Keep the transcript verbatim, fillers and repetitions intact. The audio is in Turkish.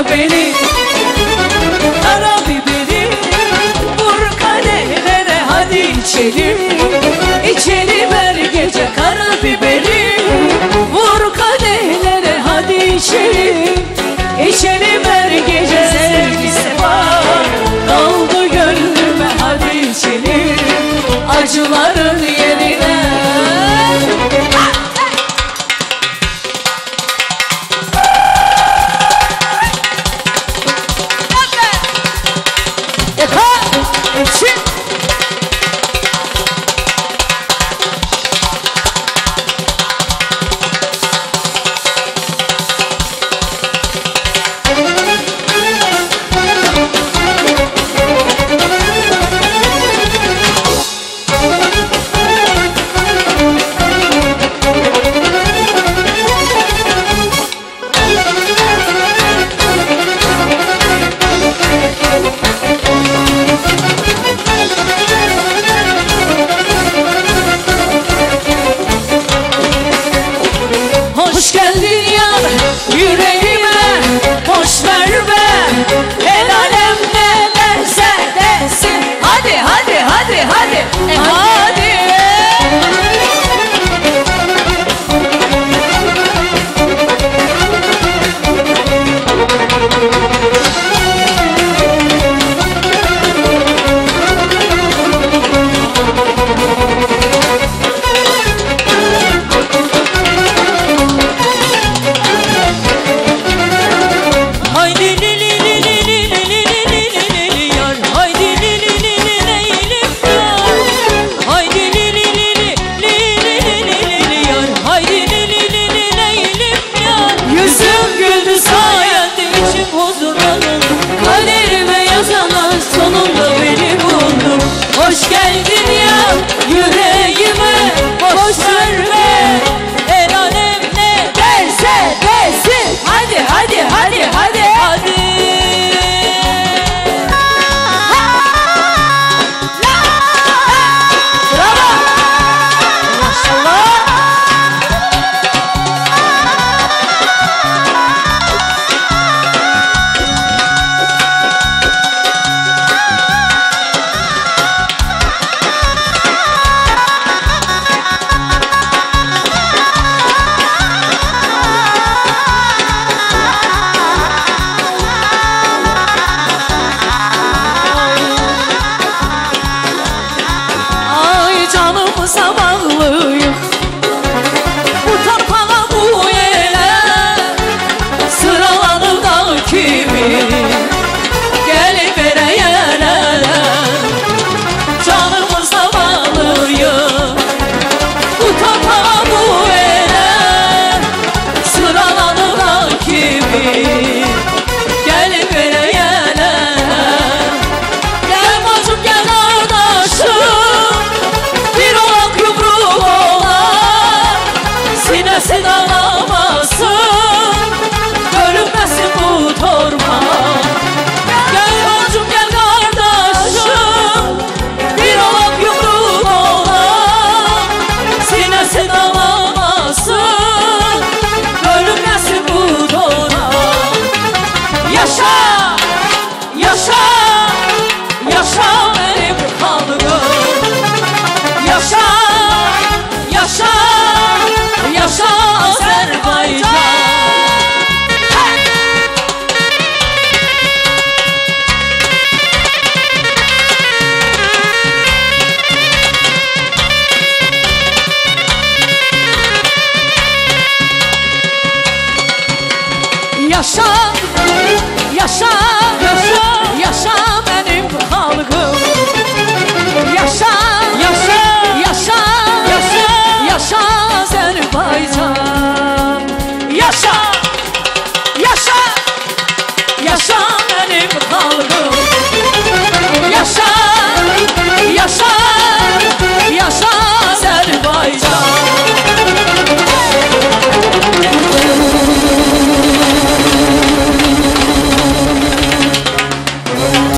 sonunda beni. Kara biberi vur kadehlere, hadi içelim. İçelim her gece kara biberi vur kadehlere, hadi içelim. İçelim her gece sevgi sefa kaldı gönlüme, hadi içelim acıların yerine. Hoş geldin yar yüreğime, boş ver be. El alem ne derse desin, hadi hadi hadi hadi e hadi. Hoş geldin ya yüreğime, boş ver be. El alem ne derse desin, hadi hadi hadi hadi hadi. Bravo. Maşallah. Canımıza bağlıyım bu tapana bu yere, sıralanır da kimi gelip vere yere. Canımıza bağlıyım bu tapana bu yere, sıralanır da kimi gelip vere yere. Gel bacım gel kardeşim, bir olak yumruğu olan sinesi dağlamasın, görünmesin bu torpaq. Gel bacım gel kardeşim, bir olak yumruğu olan sinesi dağlamasın, görünmesin bu torpaq. Yaşa, yaşa, yaşa benim halkım. Yaşa, yaşa, yaşa Azerbaycan. Yaşa, yaşa, yaşa, yaşa benim halkım. Yaşa, yaşa, yaşa, yaşa, yaşa Azerbaycan. Yaşa, yaşa, yaşa benim halkım.